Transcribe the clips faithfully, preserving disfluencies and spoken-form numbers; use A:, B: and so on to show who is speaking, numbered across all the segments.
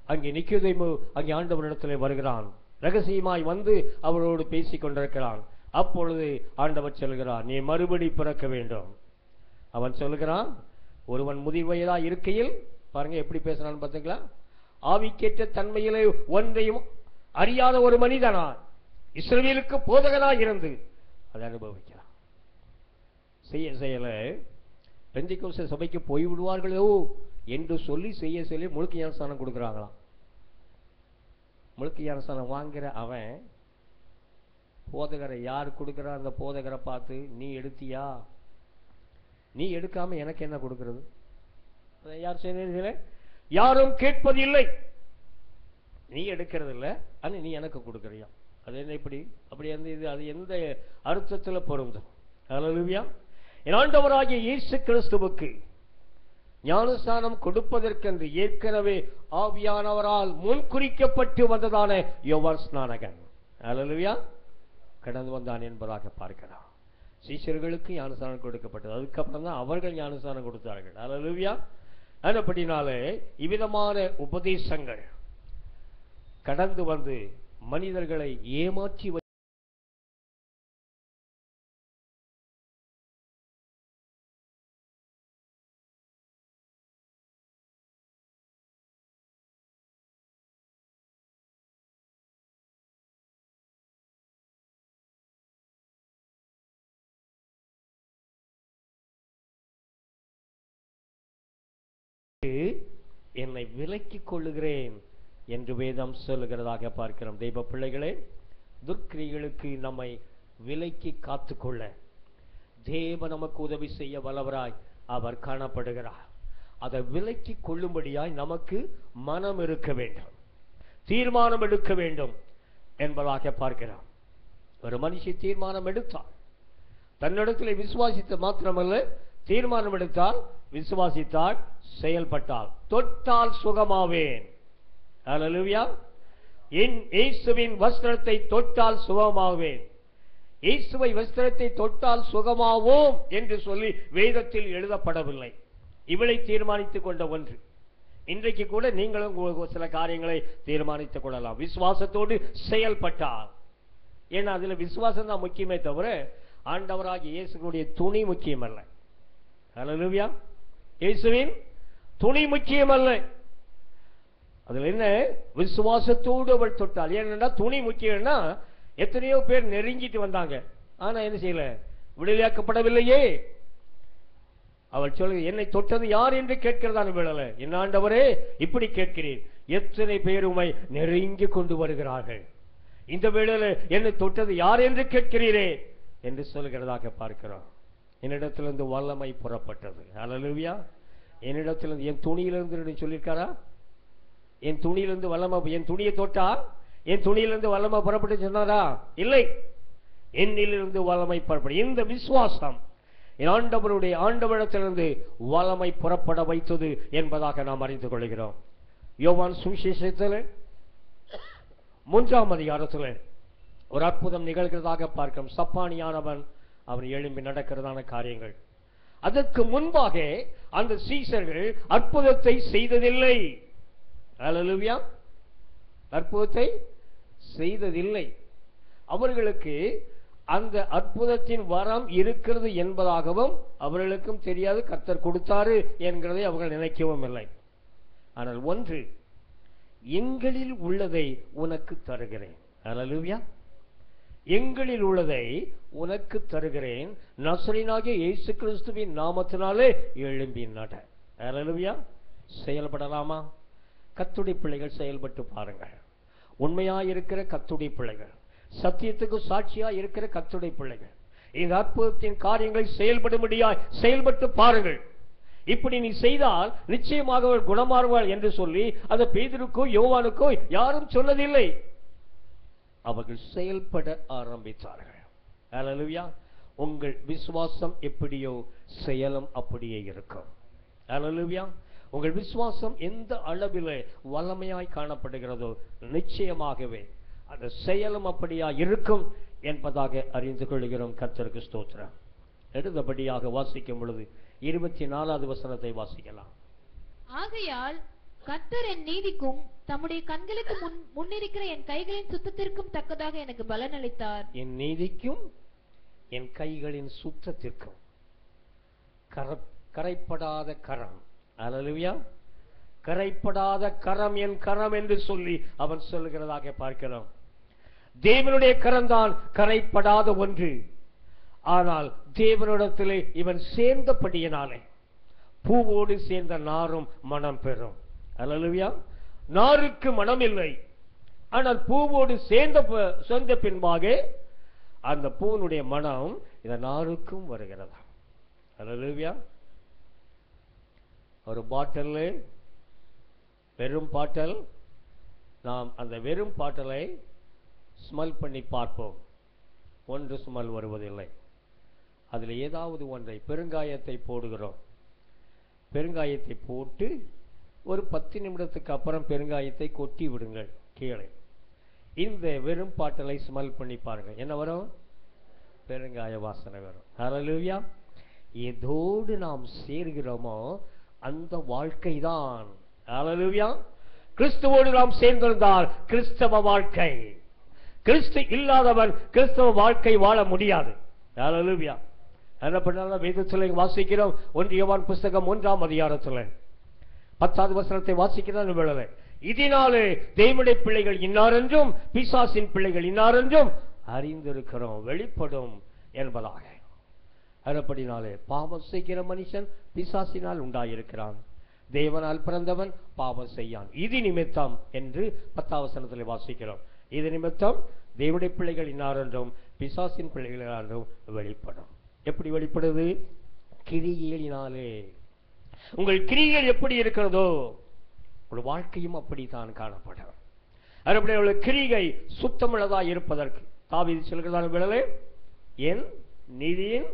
A: அங்கே நிக்கோதேமு அங்கே ஆண்டவரிடத்திலே வருகிறான். ரகசியமாய் வந்து அவரோடு பேசிக் கொண்டிருக்கிறான். அப்பொழுது ஆண்டவர் சொல்கிறார், நீ மறுபடி பிறக்க வேண்டும். அவன் சொல்கிறான், ஒருவன் முதிர் வயதா இருக்கையில், பாருங்க எப்படி பேசுறான்னு பார்த்தீங்களா, ஆவிக்கேற்ற தன்மையிலே ஒன்றையும் அறியாத ஒரு மனிதனா இஸ்ரவேலுக்கு போதகனாய் இருந்து அதை அனுபவிக்கிறான். செய்ய செய்யல பெந்தெக்கோஸ்தே சபைக்கு போய்விடுவார்களோ என்று சொல்லி செய்ய சொல்லி முழுக்க ஞானஸ்தானம் கொடுக்குறாங்களாம். முழுக்க ஞானஸ்தானம் வாங்குற அவன் போதகரை யார் கொடுக்குறா, அந்த போதகரை பார்த்து நீ எடுத்தியா, நீ எடுக்காம எனக்கு என்ன கொடுக்கிறது, யார் செய்ய யாரும் கேட்பதில்லை, நீ எடுக்கிறது இல்லை, ஆனா நீ எனக்கு கொடுக்கறியா, அது என்ன இப்படி அப்படி எந்த இது அது எந்த அர்த்தத்தில் பொருந்தும்? அல்லேலூயா. என் ஆண்டவராகிய இயேசு கிறிஸ்துவுக்கு ஞானஸ்தானம் கொடுப்பதற்கென்று ஏற்கனவே ஆவியானவரால் முன்குறிக்கப்பட்டு வந்ததான யோவான் ஸ்நானகன் அல்லேலூயா கடந்து வந்தான் என்பதாக பார்க்கிறான். சீஷர்களுக்கு ஞானஸ்தானம் கொடுக்கப்பட்டது, அதுக்கப்புறம் தான் அவர்கள் ஞானஸ்தானம் கொடுத்தார்கள். அல்லேலூயா. அப்படினாலே இவ்விதமான உபதேசங்கள் கடந்து வந்து மனிதர்களை ஏமாற்றி என்னை விலக்கிக் கொள்ளுகிறேன் என்று வேதம் சொல்லுகிறதாக பார்க்கிறோம். தெய்வ பிள்ளைகளே, துர்க்கிரிகளுக்கு நம்மை விலக்கி காத்துக்கொள்ள தேவ நமக்கு உதவி செய்ய வல்லவராய் அவர் காணப்படுகிறார். அதை விலக்கி கொள்ளும்படியாய் நமக்கு மனம் இருக்க வேண்டும், தீர்மானம் எடுக்க வேண்டும் என்பதாக பார்க்கிறோம். ஒரு மனுஷி தீர்மானம் எடுத்தால், தன்னிடத்தில் விசுவாசித்த மாத்திரமல்ல, தீர்மானம் எடுத்தால், விசுவாசித்தால், செயல்பட்டால், தொட்டால் சுகமாவேன். அல்லேலூயா. இயேசுவின் வஸ்திரத்தை தொட்டால் சுகமாவேன், இயேசுவை வஸ்திரத்தை தொட்டால் சுகமாவோம் என்று சொல்லி வேதத்தில் எழுதப்படவில்லை. இவளை தீர்மானித்துக் கொண்ட ஒன்று. இன்றைக்கு கூட நீங்களும் சில காரியங்களை தீர்மானித்துக் கொள்ளலாம், விசுவாசத்தோடு செயல்பட்டால். ஏன்னா அதுல விசுவாசம் தான் முக்கியமே தவிர ஆண்டவராகிய இயேசுடைய துணி முக்கியம் அல்ல. அல்லேலூயா. இயேசுவின் துணி முக்கியம் அல்ல, அதுல என்ன விசுவாசத்தோடு அவள் தொட்டால். ஏன்னா துணி முக்கியம்னா எத்தனையோ பேர் நெருங்கிட்டு வந்தாங்க, ஆனா என்ன செய்யல, விடுதலையாக்கப்படவில்லையே. அவள் சொல்லு, என்னை தொட்டது யார் என்று கேட்கிறதான விடல. என்ன ஆண்டவரே இப்படி கேட்கிறேன், எத்தனை பேர் உம்மை நெருங்கி கொண்டு வருகிறார்கள், இந்த வேளையில என்னை தொட்டது யார் என்று கேட்கிறீரே என்று சொல்கிறதாக பார்க்கிறோம். என்னிடத்திலிருந்து வல்லமை புறப்பட்டது. அல்லேலூயா. என்னிடத்திலிருந்து, என் துணியிலிருந்து சொல்லியிருக்காரா, என் துணியிலிருந்து வல்லமை, என் துணியை தொட்டா என் துணியிலிருந்து வல்லமை புறப்பட்டு சொன்னாரா? இல்லை, என்னிலிருந்து வல்லமை புறப்படும். இந்த விசுவாசம் என் ஆண்டவருடைய ஆண்டவரிடத்திலிருந்து வல்லமை புறப்பட வைத்தது என்பதாக நாம் அறிந்து கொள்கிறோம். யோவான் சுவிசேஷத்தில் மூன்றாம் அதிகாரத்தில் ஒரு அற்புதம் நிகழ்கிறதாக பார்க்கிறோம். சப்பானியானவன் அவன் எழும்பி நடக்கிறதான காரியங்கள். அதற்கு முன்பாக அந்த சீஷர்கள் அற்புதத்தை செய்ததில்லை. அல்லேலூயா. அற்புதத்தை செய்ததில்லை. அவர்களுக்கு அந்த அற்புதத்தின் வரம் இருக்கிறது என்பதாகவும் அவர்களுக்கும் தெரியாது, கர்த்தர் கொடுத்தாரு என்கிறதை அவர்கள் நினைக்கவும் இல்லை. ஆனால் ஒன்று, எங்களில் உள்ளதை உனக்கு தருகிறேன். அல்லேலூயா. எங்களில் உள்ளதை உனக்கு தருகிறேன், நசரேயனாகிய இயேசு கிறிஸ்துவின் நாமத்தினாலே எழும்பி நட. அல்லேலூயா. செயல்படலாமா? கர்த்தருடைய பிள்ளைகள் செயல்பட்டு பாருங்கள். உண்மையாய் இருக்கிற கர்த்தருடைய பிள்ளைகள், சத்தியத்துக்கு சாட்சியாய் இருக்கிற கர்த்தருடைய பிள்ளைகள், இந்த அற்புதத்தின் காரியங்களை செயல்படும்படியாய் செயல்பட்டு பாருங்கள். இப்படி நீ செய்தால் நிச்சயமாக அவள் குணமாறுவாள் என்று சொல்லி அந்த பேதுருக்கோ யோவானுக்கோ யாரும் சொன்னதில்லை. அவர்கள் செயல்பட ஆரம்பித்தார்கள். அல்லேலூயா. உங்கள் விசுவாசம் எப்படியோ செயலும் அப்படியே இருக்கும். அல்லேலூயா. உங்கள் விசுவாசம் எந்த அளவில் வல்லமையாய் காணப்படுகிறதோ நிச்சயமாகவே அந்த செயலும் அப்படியா இருக்கும் என்பதாக அறிந்து கொள்கிறோம். கர்த்தருக்கு ஸ்தோத்திரம். எடுத்தபடியாக வாசிக்கும் பொழுது இருபத்தி நாலாவது வசனத்தை வாசிக்கலாம்.
B: ஆகையால் கர்த்தர் என் நீதிக்கும் தம்முடைய கண்களுக்கு முன் முன்னிருக்கிற என் கைகளின் சுத்தத்திற்கும் தக்கதாக எனக்கு பலன் அளித்தார்.
A: என் நீதிக்கும் என் கைகளின் சுத்தத்திற்கும் கரைப்படாத கரம். அல்லேலூயா. கரைப்படாத கரம் என் கரம் என்று சொல்லி அவன் சொல்லுகிறதாக பார்க்கிறோம். தேவனுடைய கரம்தான் கரைப்படாத ஒன்று. ஆனால் தேவனிடத்திலே இவன் சேர்ந்தபடியினாலே பூவோடு சேர்ந்த நாரும் மனம் பெறும். அல்லேலூயா. நாருக்கு மனம் இல்லை, ஆனால் பூவோடு சேர்ந்த சொந்த பின்பாக அந்த பூனுடைய மனம் இந்த நாருக்கும் வருகிறதா. அல்லேலூயா. ஒரு பாட்டில், வெறும் பாட்டல், நாம் அந்த வெறும் பாட்டலை ஸ்மெல் பண்ணி பார்ப்போம். ஒன்று ஸ்மெல் வருவதில்லை. அதில் ஏதாவது ஒன்றை, பெருங்காயத்தை போடுகிறோம். பெருங்காயத்தை போட்டு ஒரு பத்து நிமிடத்துக்கு அப்புறம் பெருங்காயத்தை கொட்டி விடுங்கள் கீழே. இந்த வெறும் பாட்டலை ஸ்மெல் பண்ணி பாருங்க, என்ன வரும்? பெருங்காய வாசனை வரும். ஹல்லேலூயா. எதோடு நாம் சேர்கிறோமோ அந்த வாழ்க்கை தான். ஹல்லேலூயா. கிறிஸ்துவோடு நாம் சேர்ந்திருந்தால் கிறிஸ்தவ வாழ்க்கை. கிறிஸ்து இல்லாதவன் கிறிஸ்தவ வாழ்க்கை வாழ முடியாது. ஹல்லேலூயா. என்ன பண்ணாலும் வேதத்தில் வாசிக்கிறோம். ஒன்று யோவான் புஸ்தகம் ஒன்றாம் அதிகாரத்தில் பத்தாவது வசனத்தை வாசிக்கிறான் வேளை. இதனாலே தேவனுடைய பிள்ளைகள் இன்னாரென்றும் பிசாசின் பிள்ளைகள் இன்னாரென்றும் அறிந்திருக்கிறோம், வெளிப்படும் என்பதாக. அதுபடினாலே பாவம் செய்கிற மனுஷன் பிசாசினால் உண்டாயிருக்கிறான், தேவனால் பிறந்தவன் பாவம் செய்யான். இது நிமித்தம் என்று பத்தாவது வசனத்தில் வாசிக்கிறோம். இது நிமித்தம் தேவனுடைய பிள்ளைகள் இன்னாரென்றும் பிசாசின் பிள்ளைகள் என்றும் வெளிப்படும். எப்படி வெளிப்படுது? கிரிகளினாலே. உங்கள் கிரிகள் எப்படி இருக்கிறதோ ஒரு வாழ்க்கையும் அப்படித்தான் காணப்படும். அதுபடி கிரிகை சுத்தமுள்ளதாக இருப்பதற்கு தாவீது சொல்கிறதான விடலே, என் நீதியின்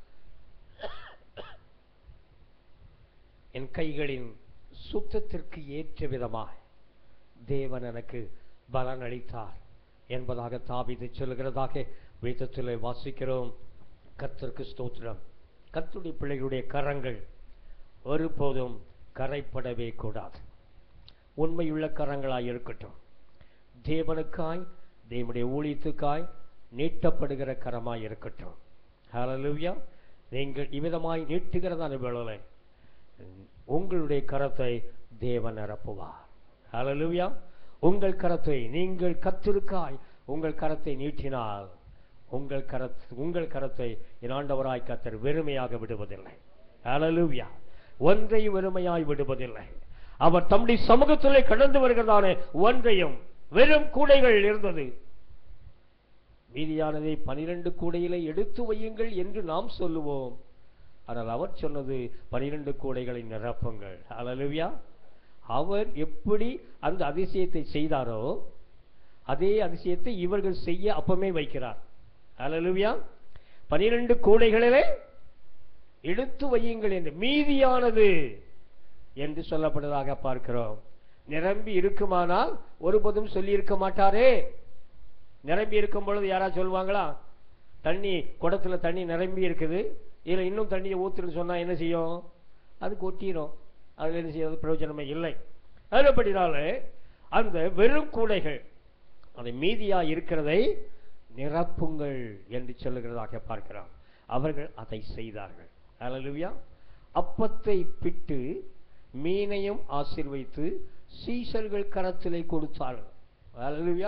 A: என் கைகளின் சுத்தத்திற்கு ஏற்ற விதமாக தேவன் எனக்கு பலன் அளித்தார் என்பதாக தாவீது சொல்கிறதாக வேதத்தில் வாசிக்கிறோம். கர்த்தருக்கு ஸ்தோத்திரம். கர்த்தருடைய பிள்ளைகளுடைய கரங்கள் ஒருபோதும் கரைப்படவே கூடாது. உண்மையுள்ள கரங்களாய் இருக்கட்டும். தேவனுக்காய், தேவனுடைய ஊழியத்துக்காய் நீட்டப்படுகிற கரமாய் இருக்கட்டும். ஹல்லேலூயா. நீங்கள் இவ்விதமாய் நீட்டுகிறதான வேளை உங்களுடைய கரத்தை தேவன் நிரப்புவார். ஹல்லேலூயா. உங்கள் கரத்தை நீங்கள் கர்த்தருக்காய் உங்கள் கரத்தை நீட்டினால் உங்கள் கர உங்கள் கரத்தை என் ஆண்டவராய் கர்த்தர் வெறுமையாக விடுவதில்லை. ஹல்லேலூயா. ஒன்றையும் வெறுமையாய் விடுவதில்லை. அவர் தம்முடைய சமூகத்திலே கடந்து வருகிறதான ஒன்றையும், வெறும் கூடைகள் இருந்தது, மீதியானதை பனிரெண்டு கூடையிலே எடுத்து வையுங்கள் என்று நாம் சொல்லுவோம். ஆனால் அவர் சொன்னது பனிரெண்டு கூடைகளை நிரப்புங்கள். ஹல்லேலூயா. அவர் எப்படி அந்த அதிசயத்தை செய்தாரோ அதே அதிசயத்தை இவர்கள் செய்ய அப்பமே வைக்கிறார். ஹல்லேலூயா. பனிரெண்டு கூடைகளிலே எடுத்து வையுங்கள் என்று, மீதியானது என்று சொல்லப்படுவதாக பார்க்கிறோம். நிரம்பி இருக்குமானால் ஒருபோதும் சொல்லி இருக்க மாட்டாரே. நிரம்பி இருக்கும் பொழுது யாராவது சொல்லுவாங்களா? தண்ணி குடத்துல தண்ணி நிரம்பி இருக்குது, இதுல இன்னும் தண்ணியை ஊத்துன்னு சொன்னா என்ன செய்யும்? அது கொட்டிடும். அதுல என்ன செய்யறது? பிரயோஜனமே இல்லை. அதுபடினால அந்த வெறும் கூடைகள் அதை மீதியா இருக்கிறதை நிரப்புங்கள் என்று சொல்லுகிறதாக பார்க்கிறோம். அவர்கள் அதை செய்தார்கள். ஹல்லேலூயா. அப்பத்தை பிட்டு மீனையும் ஆசீர்வதித்து சீஷர்கள் கரத்திலே கொடுத்தார்கள். ஹல்லேலூயா.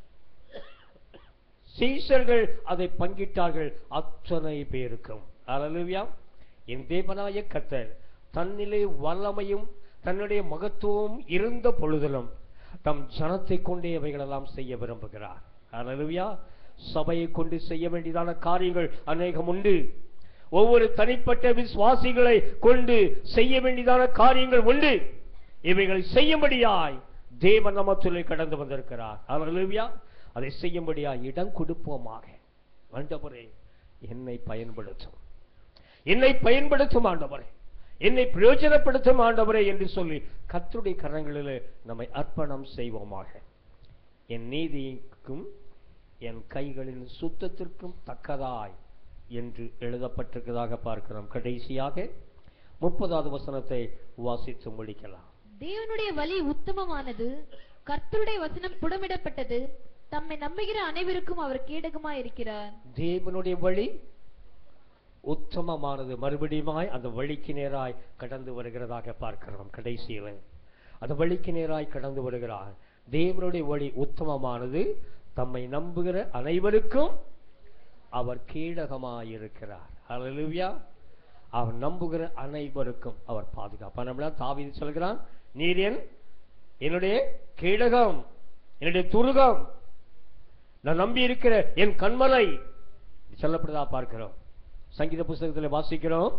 A: சீஷர்கள் அதை பங்கிட்டார்கள் அத்தனை பேருக்கும். ஹல்லேலூயா. என் தேவனாய கர்த்தர் தன்னிலே வல்லமையும் தன்னுடைய மகத்துவம் இருந்த பொழுதிலும் தம் ஜனத்தை கொண்டே அவைகளெல்லாம் செய்ய விரும்புகிறார். ஹல்லேலூயா. சபையை கொண்டு செய்ய வேண்டியதான காரியங்கள் அநேகம் உண்டு. ஒவ்வொரு தனிப்பட்ட விசுவாசிகளை கொண்டு செய்ய வேண்டியதான காரியங்கள் உண்டு. இவைகளை செய்யும்படியாய் தேவன் நமக்குள்ளே கடந்து வந்திருக்கிறார். ஹல்லேலூயா. அதை செய்யும்படியாய் இடம் கொடுப்போமாக. ஆண்டவரே என்னை பயன்படுத்தும், என்னை பயன்படுத்தும் ஆண்டவரே, என்னை பிரயோஜனப்படுத்தும் ஆண்டவரே என்று சொல்லி கர்த்தருடைய கரங்களிலே நம்மை அர்ப்பணம் செய்வோமாக. என் நீதிக்கும் என் கைகளின் சுத்தத்திற்கும் தக்கதாய் என்று எழுதப்பட்டிருக்கிறதாக பார்க்கிறோம். கடைசியாக முப்பதாவது வசனத்தை வாசித்து முடிக்கலாம்.
B: தேவனுடைய வழி உத்தமமானது, கர்த்தருடைய வசனம் புடமிடப்பட்டது, தம்மை நம்புகிற அனைவருக்கும் அவர் கேடகமாய் இருக்கிறார்.
A: தேவனுடைய வழி உத்தமமானது. மறுபடியுமாய் அந்த வழிக்கு நேராய் கடந்து வருகிறதாக பார்க்கிறோம். கடைசியில் அந்த வழிக்கு நேராய் கடந்து வருகிறார். தேவனுடைய வழி உத்தமமானது, தம்மை நம்புகிற அனைவருக்கும் அவர் கேடகமாயிருக்கிறார். ஹல்லேலூயா. அவர் நம்புகிற அனைவருக்கும் அவர் பாதுகாப்பான. தாவீது சொல்கிறான், நீர் என் என்னுடைய கேடகம், என்னுடைய துருகம், நான் நம்பி இருக்கிற என் கண்மலை சொல்லப்படுதா பார்க்கிறோம். சங்கீத புஸ்தகத்தில் வாசிக்கிறோம்,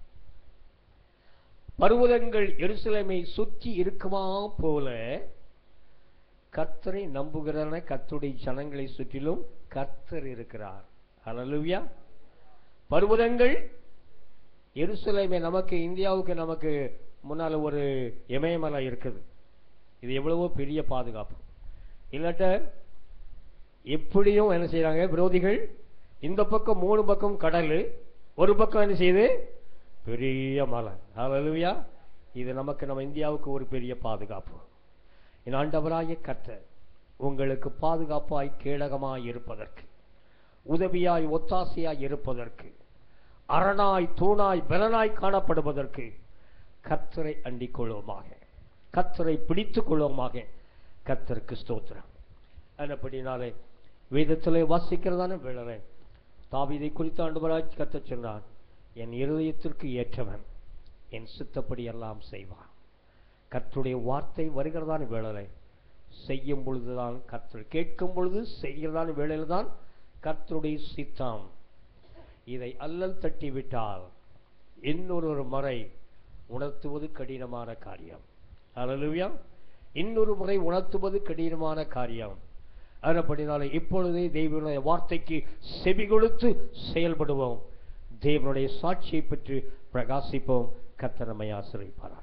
A: பர்வதங்கள் எருசலேமை சுற்றி இருக்குமா போல கர்த்தரை நம்புகிறன கர்த்தருடைய ஜனங்களை சுற்றிலும் கர்த்தர் இருக்கிறார். ஹல்லேலூயா. பர்வதங்கள் எருசலேமை, நமக்கு இந்தியாவுக்கு நமக்கு முன்னால ஒரு இமயமலை இருக்குது. இது எவ்வளவோ பெரிய பாதுகாப்பு. இல்லாட்ட எப்படியும் என்ன செய்யறாங்க விரோதிகள், இந்த பக்கம் மூணு பக்கம் கடல், ஒரு பக்கம் என்ன செய்யுது பெரிய மலை. ஹல்லேலூயா. இது நமக்கு நம்ம இந்தியாவுக்கு ஒரு பெரிய பாதுகாப்பு. என் ஆண்டவராகிய கர்த்தர் உங்களுக்கு பாதுகாப்பாய் கேடகமாய் இருப்பதற்கு, உதவியாய் ஒத்தாசையாய் இருப்பதற்கு, அரணாய் தூணாய் பலனாய் காணப்படுவதற்கு கர்த்தரை அண்டிக் கொள்வோமாக, கர்த்தரை பிடித்துக் கொள்வோமாக. கர்த்தருக்கு ஸ்தோத்திரம். அப்படினாலே வேதத்திலே வாசிக்கிறதான வேளை தாவீதை குறித்து ஆண்டவராய் கர்த்தர் சொன்னார், என் இருதயத்திற்கு ஏற்றவன் என் சித்தப்படி எல்லாம் செய்வான். கர்த்தருடைய வார்த்தை வருகிறதான வேளை செய்யும் பொழுதுதான் கர்த்தர், கேட்கும் பொழுது செய்கிறதான வேளையில் தான் கர்த்தருடைய சித்தம். இதை அல்லல் தட்டி விட்டால் இன்னொரு முறை உணர்த்துவது கடினமான காரியம். ஹல்லேலூயா. இன்னொரு முறை உணர்த்துவது கடினமான காரியம். அதன்படினாலே இப்பொழுதே தேவனுடைய வார்த்தைக்கு செவி கொடுத்து செயல்படுவோம். தேவனுடைய சாட்சியை பெற்று பிரகாசிப்போம். கர்த்தர் நம்மை ஆசீர்வதிப்பாராக.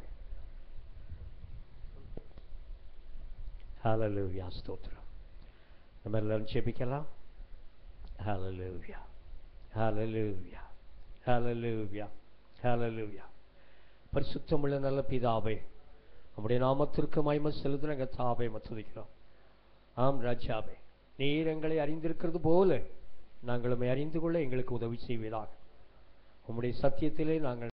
A: ஹல்லேலூயா. ஸ்தோத்திரம். நம்ம எல்லாரும் ஜெபிக்கலாம். ஹல்லேலூயா, ஹல்லேலூயா, ஹல்லேலூயா, ஹல்லேலூயா. பரிசுத்தமுள்ள நல்ல பிதாவே, நம்முடைய நாமத்திற்கு மகிமை செலுத்துகிற எங்கள் தாவை துதிக்கிறோம். ஆம் ராஜாவே, நீர் எங்களை அறிந்திருக்கிறது போல நாங்களும் அறிந்து கொள்ள எங்களுக்கு உதவி செய்வதாக. உம்முடைய சத்தியத்திலே நாங்கள்